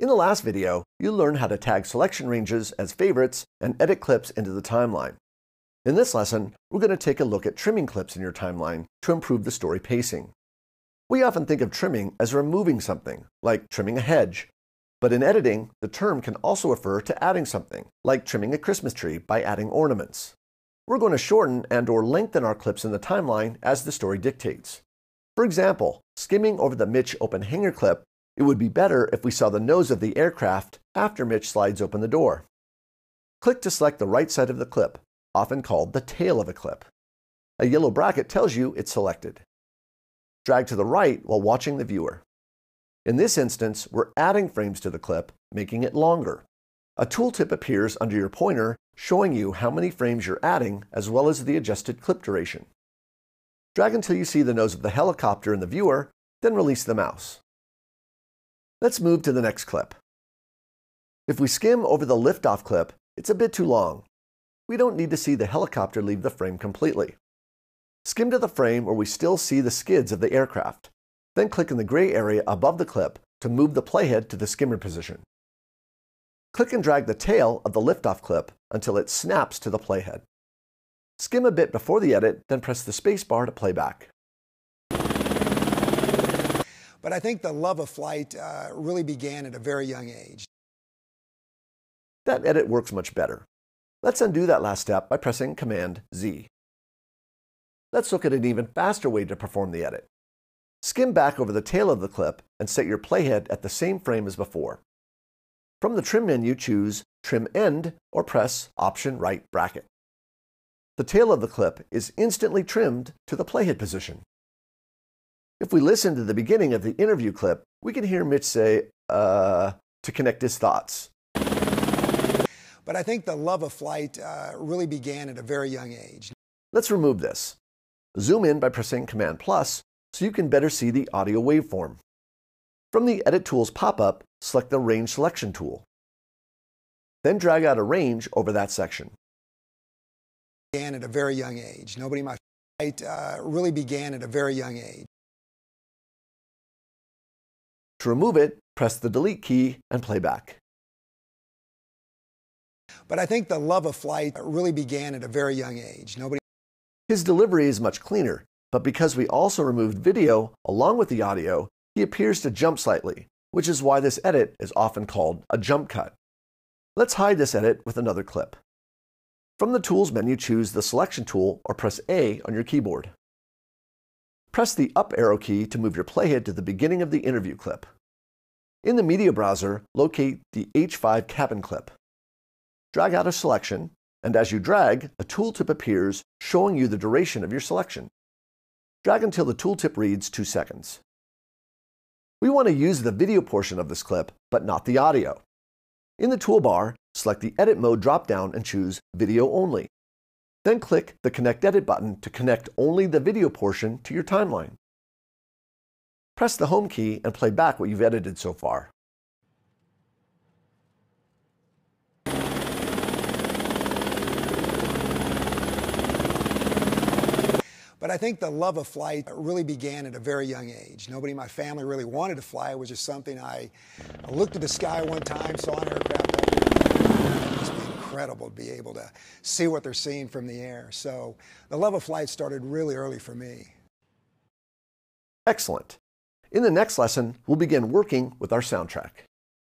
In the last video, you learned how to tag selection ranges as favorites and edit clips into the timeline. In this lesson, we're going to take a look at trimming clips in your timeline to improve the story pacing. We often think of trimming as removing something, like trimming a hedge. But in editing, the term can also refer to adding something, like trimming a Christmas tree by adding ornaments. We're going to shorten and/or lengthen our clips in the timeline as the story dictates. For example, skimming over the Mitch open hanger clip, it would be better if we saw the nose of the aircraft after Mitch slides open the door. Click to select the right side of the clip, often called the tail of a clip. A yellow bracket tells you it's selected. Drag to the right while watching the viewer. In this instance, we're adding frames to the clip, making it longer. A tooltip appears under your pointer showing you how many frames you're adding as well as the adjusted clip duration. Drag until you see the nose of the helicopter in the viewer, then release the mouse. Let's move to the next clip. If we skim over the liftoff clip, it's a bit too long. We don't need to see the helicopter leave the frame completely. Skim to the frame where we still see the skids of the aircraft. Then click in the gray area above the clip to move the playhead to the skimmer position. Click and drag the tail of the liftoff clip until it snaps to the playhead. Skim a bit before the edit, then press the space bar to play back. But I think the love of flight really began at a very young age. That edit works much better. Let's undo that last step by pressing Command Z. Let's look at an even faster way to perform the edit. Skim back over the tail of the clip and set your playhead at the same frame as before. From the Trim menu, choose Trim End or press Option right bracket. The tail of the clip is instantly trimmed to the playhead position. If we listen to the beginning of the interview clip, we can hear Mitch say, to connect his thoughts. But I think the love of flight really began at a very young age. Let's remove this. Zoom in by pressing Command plus so you can better see the audio waveform. From the Edit Tools pop-up, select the Range Selection tool. Then drag out a range over that section. Began at a very young age. My flight really began at a very young age. To remove it, press the Delete key and play back. But I think the love of flight really began at a very young age. His delivery is much cleaner, but because we also removed video along with the audio, he appears to jump slightly, which is why this edit is often called a jump cut. Let's hide this edit with another clip. From the Tools menu, choose the Selection tool or press A on your keyboard. Press the up arrow key to move your playhead to the beginning of the interview clip. In the media browser, locate the H5 cabin clip. Drag out a selection, and as you drag, a tooltip appears showing you the duration of your selection. Drag until the tooltip reads 2 seconds. We want to use the video portion of this clip, but not the audio. In the toolbar, select the Edit Mode drop-down and choose Video Only. Then click the Connect Edit button to connect only the video portion to your timeline. Press the Home key and play back what you've edited so far. But I think the love of flight really began at a very young age. Nobody in my family really wanted to fly. It was just something I looked at the sky one time, saw an aircraft up there. It must be incredible to be able to see what they're seeing from the air. So the love of flight started really early for me. Excellent. In the next lesson, we'll begin working with our soundtrack.